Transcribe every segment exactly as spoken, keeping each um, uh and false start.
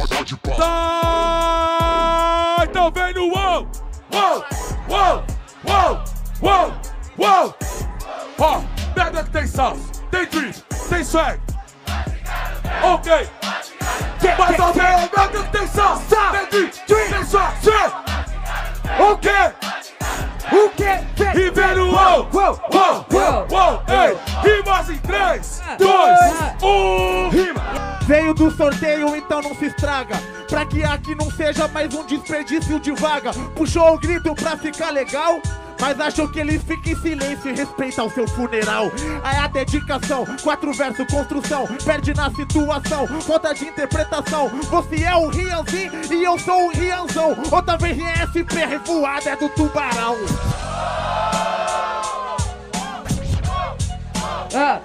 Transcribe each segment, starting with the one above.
Tá, então vem no uou, uou, uou, uou, uou, uou. Ó, merda que tem salsa, tem drip, tem swag. Ok. Mas ó, merda que tem salsa, tem drip, tem swag. Ok. O que? E vem no uou, uou, uou, uou, uou. Ei, rimas em três, dois, um, rima. Veio do sorteio, então não se estraga. Pra que aqui não seja mais um desperdício de vaga. Puxou o grito pra ficar legal, mas achou que ele fica em silêncio e respeita o seu funeral. Aí a dedicação, quatro versos, construção, perde na situação, falta de interpretação. Você é o Rianzinho e eu sou o Rianzão. Ou talvez Rian S P, revoada é do tubarão. Ah,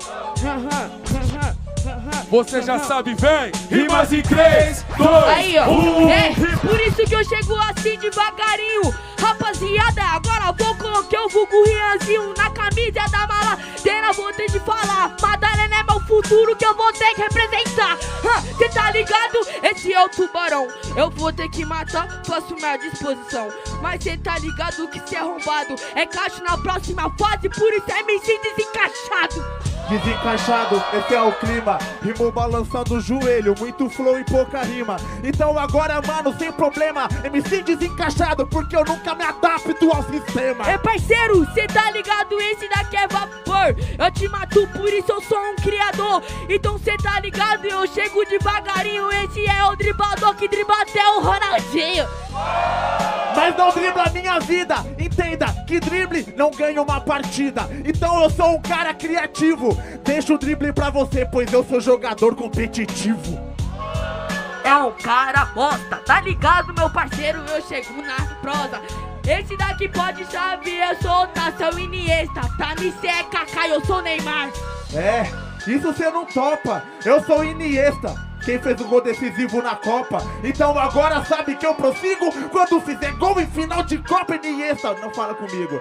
Você já sabe, vem! Rimas em três, dois, aí, ó. um. É, por isso que eu chego assim devagarinho. Rapaziada, agora vou colocar o vulgo Rianzinho na camisa da maladeira. Vou ter de falar, Madalena é meu futuro que eu vou ter que representar. Cê tá ligado? Esse é o tubarão. Eu vou ter que matar, faço minha disposição. Mas cê tá ligado que cê é arrombado. É caixa na próxima fase, por isso é M C desencaixado. Desencaixado, esse é o clima. Rimou balançando o joelho, muito flow e pouca rima. Então agora, mano, sem problema, M C desencaixado, porque eu nunca me adapto ao sistema. É parceiro, cê tá ligado? Esse daqui é vapor. Eu te mato, por isso eu sou um criador. Então cê tá ligado? Eu chego devagarinho. Esse é o driblador que dribla até o Ronaldinho. Mas não dribla a minha vida, entenda que drible não ganha uma partida. Então eu sou um cara criativo. Deixa o drible pra você, pois eu sou jogador competitivo. É um cara bosta, tá ligado, meu parceiro? Eu chego na prosa. Esse daqui pode saber, eu sou o Nação Iniesta. Pra mim cê é Kaká, eu sou Neymar. É, isso cê não topa, eu sou Iniesta, quem fez o gol decisivo na Copa. Então agora sabe que eu prossigo quando fizer gol em final de Copa. Iniesta, não fala comigo.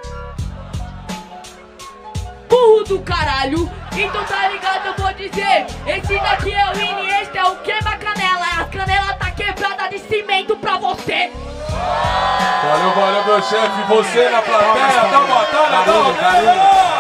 Burro do caralho, então tá ligado, eu vou dizer. Esse daqui é o Iniesta, é o queima-canela. A canela tá quebrada de cimento pra você. Valeu, valeu, meu chefe. Você na plateia, dá uma batalha, dá uma batalha.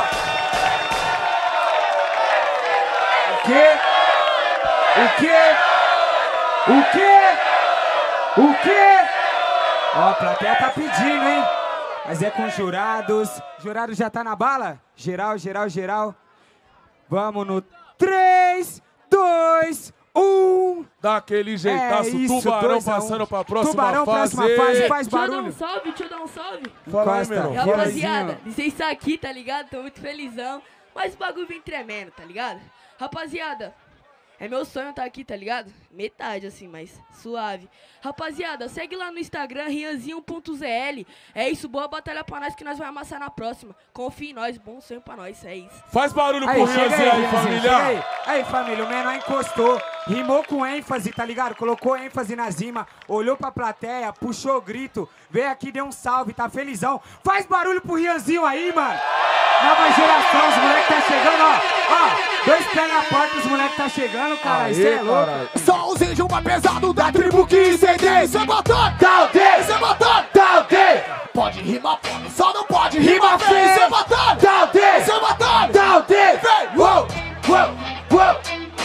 O quê? O quê? O quê? O quê? Ó, a plateia tá pedindo, hein? Mas é com jurados. Jurado já tá na bala? Geral, geral, geral. Vamos no três, dois, um. Daquele jeitaço, é isso, tubarão dois a um. Passando pra próxima tubarão, fase. próxima fase, faz Deixa eu dar barulho. um salve, deixa eu dar um salve. Fala aí, Costa. meu irmão. Rapaziada, licença aqui, tá ligado? Tô muito felizão. Mas o bagulho vem tremendo, tá ligado? Rapaziada, é meu sonho tá aqui, tá ligado? Metade assim, mas suave. Rapaziada, segue lá no Instagram, rianzinho ponto z l. É isso, boa batalha pra nós que nós vamos amassar na próxima. Confia em nós, bom sonho pra nós, é isso. Faz barulho Aí, pro chega Rianzinho aí, Rianzinho, família. chega Aí. aí, família, o menor encostou, rimou com ênfase, tá ligado? Colocou ênfase na rima, olhou pra plateia, puxou o grito, veio aqui, deu um salve, tá felizão. Faz barulho pro Rianzinho aí, mano. Nova geração, os moleques tá chegando, ó. Ó, dois pés na porta, os moleques tá chegando, cara. Isso é louco. Carai. Só os índios mais pesados da tribo que incendei. Cê botou, dá o D, cê botou, dá o D. Pode rimar fome, só não pode rimar feio. Cê botou, dá o D, cê botou, dá o D. Vem, uou, uou, uou.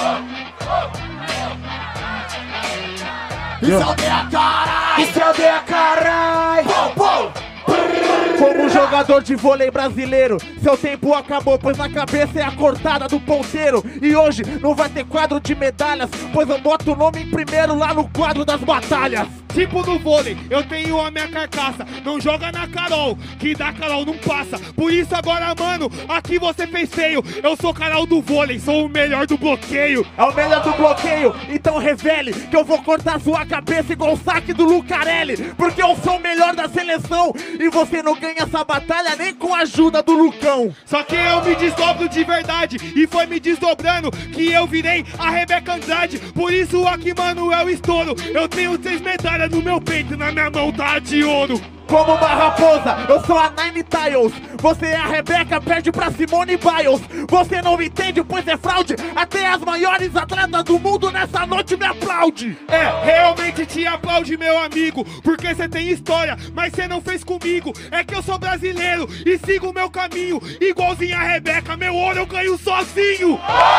Isso é aldeia, carai. Isso é aldeia, carai. Pou, pou. Como jogador de vôlei brasileiro, seu tempo acabou, pois na cabeça é a cortada do ponteiro. E hoje não vai ter quadro de medalhas, pois eu boto o nome em primeiro lá no quadro das batalhas. Tipo no vôlei, eu tenho a minha carcaça. Não joga na Carol, que da Carol não passa. Por isso agora, mano, aqui você fez feio. Eu sou Carol do vôlei, sou o melhor do bloqueio. É o melhor do bloqueio, então revele que eu vou cortar sua cabeça igual o saque do Lucarelli. Porque eu sou o melhor da seleção e você não ganha essa batalha nem com a ajuda do Lucão. Só que eu me desdobro de verdade, e foi me desdobrando que eu virei a Rebeca Andrade. Por isso aqui, mano, é o estouro. Eu tenho três medalhas no meu peito, na minha mão tá de ouro. como uma raposa. Eu sou a Nine Tiles, você é a Rebeca, perde pra Simone Biles. Você não entende, pois é fraude. Até as maiores atletas do mundo nessa noite me aplaude. É, realmente te aplaude, meu amigo, porque você tem história, mas você não fez comigo. É que eu sou brasileiro e sigo o meu caminho, igualzinho a Rebeca, meu ouro eu ganho sozinho.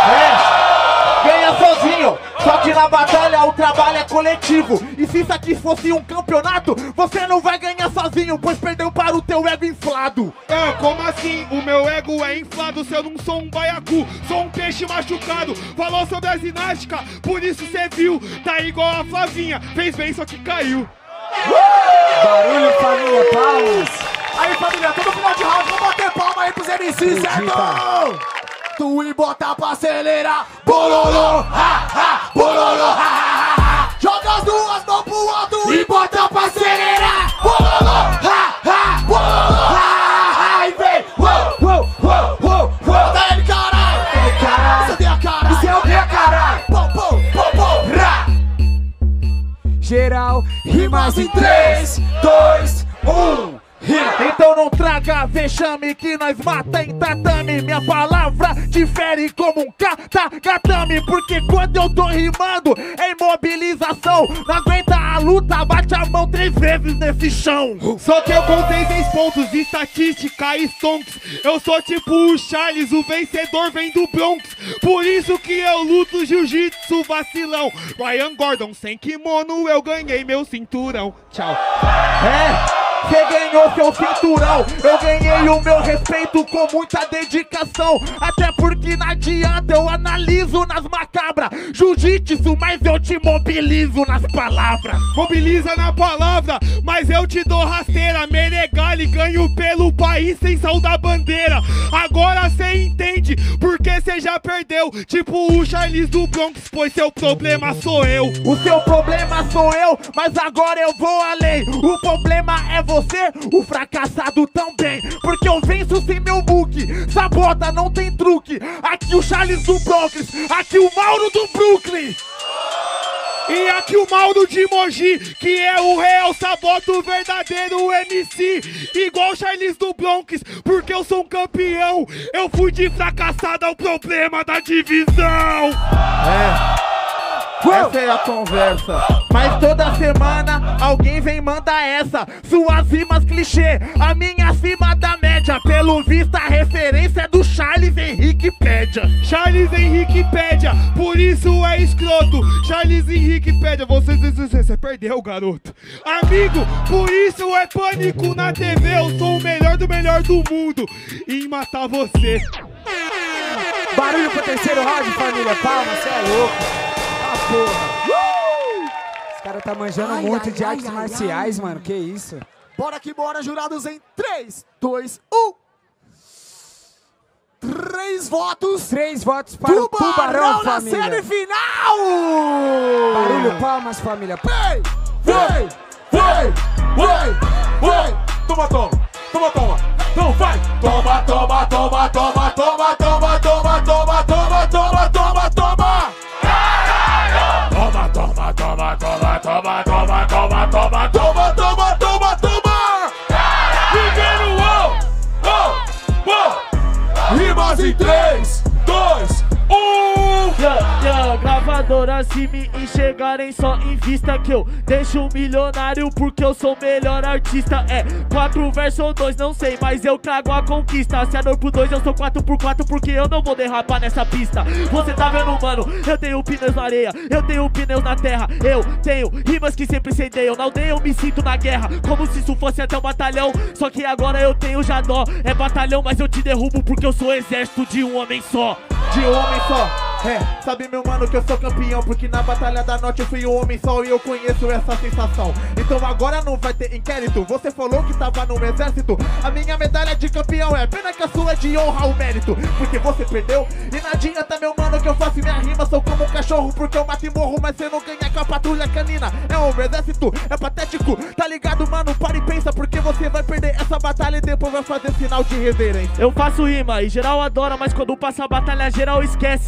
É, ganha sozinho, só que na batalha o trabalho é coletivo. E se isso aqui fosse um campeonato, você não vai ganhar sozinho, pois perdeu para o teu ego inflado. Ah, como assim? O meu ego é inflado se eu não sou um baiacu, sou um peixe machucado. Falou sobre a ginástica, por isso cê viu, tá igual a Flavinha, fez bem só que caiu. Barulho, família, palmas. Aí, família, todo final de round, vamos bater palma aí pros M Cs, certo? Tu e bota pra acelerar. Bololô, ha, ha, bololô, ha, ha, ha. Joga as duas mãos pro alto e bota pra acelerar. Bololô, ha, ha, bololô, ha, ha, ha. E vem, uou, uou, uou, uou, uou. Tá ele, caralho. Isso tem a cara. Isso é o que, caralho? Pô, pô, pô, pô, ra. Geral, rimas em três, dois, um. Então não traga vexame que nós mata em tatame. Minha palavra difere como um katagatame, porque quando eu tô rimando é imobilização. Não aguenta a luta, bate a mão três vezes nesse chão. Só que eu contei seis pontos, estatística e stonks. Eu sou tipo o Charles, o vencedor vem do Bronx. Por isso que eu luto jiu-jitsu vacilão. Ryan Gordon sem kimono, eu ganhei meu cinturão. Tchau. É, você ganhou seu cinturão, eu ganhei o meu respeito com muita dedicação. Até porque não adianta, eu analiso nas macabras. Jiu-jitsu, mas eu te mobilizo nas palavras. Mobiliza na palavra, mas eu te dou rasteira. Menegali, ganho pelo país sem saudar bandeira. Agora cê entende, porque cê já perdeu. Tipo o Charles do Bronx, pois seu problema sou eu. O seu problema sou eu, mas agora eu vou além. O problema é você, o fracassado também. Porque eu venço sem meu book, sabota, não tem truque. Aqui o Charles do Bronx, aqui o Mauro do Brooklyn. E aqui o Mauro de Mogi, que é o real sabota, o verdadeiro M C. Igual o Charles do Bronx, porque eu sou um campeão. Eu fui de fracassado ao problema da divisão. É, essa é a conversa. Mas toda semana alguém vem mandar essa. Suas rimas clichê, a minha acima da média. Pelo visto a referência é do Charles Henrique Pédia. Charles Henrique Pédia, por isso é escroto. Charles Henrique Pédia, você, você, você perdeu, garoto. Amigo, por isso é pânico na T V. Eu sou o melhor do melhor do mundo em matar você. Barulho pro terceiro round, família. Palma, cê é louco. Ah, porra. Uh! Esse cara tá manjando Ai, muito ai, de ai, artes ai, marciais, ai. mano. Que isso? Bora que bora, jurados, em três, dois, um. Três votos. Três votos para o Tubarão, Tubarão, na família. semifinal. Barulho, palmas, família. Vem, Vem, vem, vem, vem. Toma, toma, toma, toma. Então vai. Toma, toma, toma, toma, toma, toma, toma, toma, toma, toma, toma, toma. Toma, toma, toma, toma, toma, toma, toma, toma, toma, toma, toma, toma. Ninguém no uou, uou, uou. Rimas em três, dois, um. Yeah, yeah, gravadoras se me enxergarem só invista que eu deixo milionário porque eu sou o melhor artista. É quatro versus dois, não sei, mas eu trago a conquista. Se é dois por dois, eu sou quatro por quatro porque eu não vou derrapar nessa pista. Você tá vendo, mano? Eu tenho pneus na areia, eu tenho pneus na terra. Eu tenho rimas que sempre cedeiam. Na aldeia eu me sinto na guerra, como se isso fosse até um batalhão. Só que agora eu tenho já dó. É batalhão, mas eu te derrubo porque eu sou exército de um homem só. De um homem só. É, sabe meu mano que eu sou campeão, porque na Batalha da Norte eu fui um homem só e eu conheço essa sensação. Então agora não vai ter inquérito, você falou que tava no exército. A minha medalha de campeão é pena que a sua é de honra o mérito, porque você perdeu. E não adianta meu mano que eu faço minha rima, sou como um cachorro porque eu mato e morro, mas você não ganha com a patrulha canina. É um exército, é patético, tá ligado mano? Para e pensa, porque você vai perder essa batalha e depois vai fazer sinal de reverência. Eu faço rima e geral adora, mas quando passa a batalha geral esquece. Eu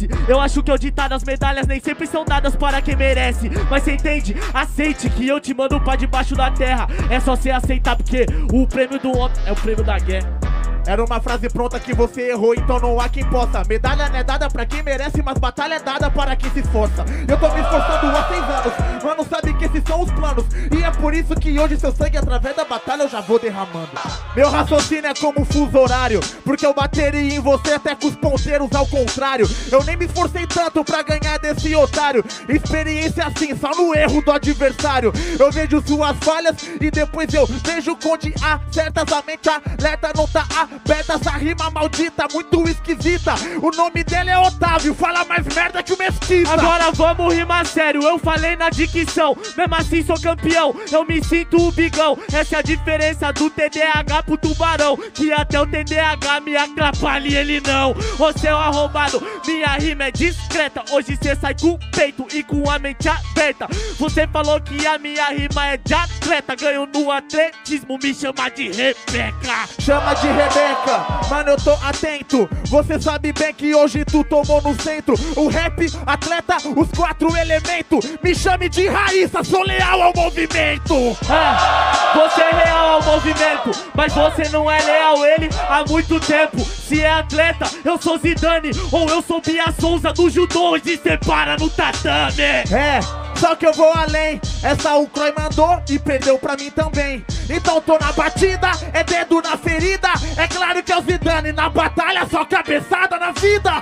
acho que eu ditado as medalhas nem sempre são dadas para quem merece. Mas cê entende? Aceite que eu te mando pra debaixo da terra. É só cê aceitar porque o prêmio do homem é o prêmio da guerra. Era uma frase pronta que você errou, então não há quem possa. Medalha não é dada pra quem merece, mas batalha é dada para quem se esforça. Eu tô me esforçando há seis anos, mano, sabe que esses são os planos. E é por isso que hoje seu sangue através da batalha eu já vou derramando. Meu raciocínio é como um fuso horário, porque eu bateria em você até com os ponteiros ao contrário. Eu nem me esforcei tanto pra ganhar desse otário. Experiência assim, só no erro do adversário. Eu vejo suas falhas e depois eu vejo onde acertas. A mente alerta não tá aberta. Essa rima maldita, muito esquisita. O nome dele é Otávio, fala mais merda que o Mesquita. Agora vamos rimar sério, eu falei na dicção. Mesmo assim sou campeão, eu me sinto o bigão. Essa é a diferença do T D A H pro tubarão, que até o T D A H me atrapalha e ele não. Você é um arrombado, minha rima é discreta. Hoje cê sai com o peito e com a mente aberta. Você falou que a minha rima é de atleta, ganho no atletismo, me chama de Rebeca. Chama de Rebeca, mano, eu tô atento. Você sabe bem que hoje tu tomou no centro. O rap, atleta, os quatro elementos. Me chame de Raíssa, sou leal ao movimento. Ah, você é real ao movimento, mas você não é leal a ele há muito tempo. Se é atleta, eu sou Zidane, ou eu sou Bia Souza do judô, hoje separa no tatame. É, só que eu vou além. Essa o Croy mandou e perdeu pra mim também. Então tô na batida, é dedo na ferida. É claro que é o Zidane, na batalha só cabeçada na vida.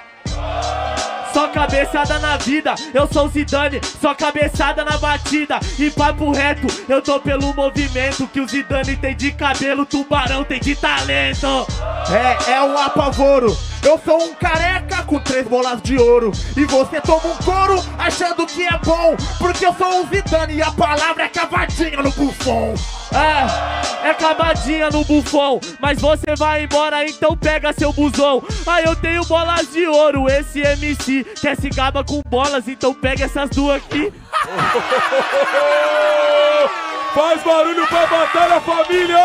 Só cabeçada na vida, eu sou o Zidane, só cabeçada na batida. E papo reto, eu tô pelo movimento que o Zidane tem de cabelo, o tubarão tem de talento. É, é um apavoro. Eu sou um careca com três bolas de ouro. E você toma um couro achando que é bom, porque eu sou um Zidane e a palavra é cavadinha no bufão. É, é cavadinha no bufão. Mas você vai embora, então pega seu busão. Ah, eu tenho bolas de ouro, esse M C quer se gaba com bolas, então pega essas duas aqui. Faz barulho pra batalha, família!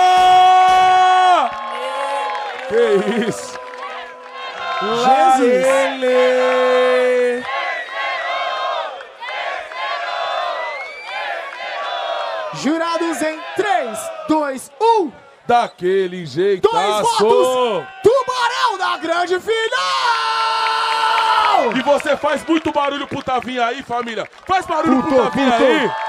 Que isso? Lá ele! Jurados em três, dois, um. Daquele jeitaço! Dois votos! Tubarão da grande final! E você faz muito barulho pro Tavinha aí, família. Faz barulho Puto, pro Tavinha puto. aí.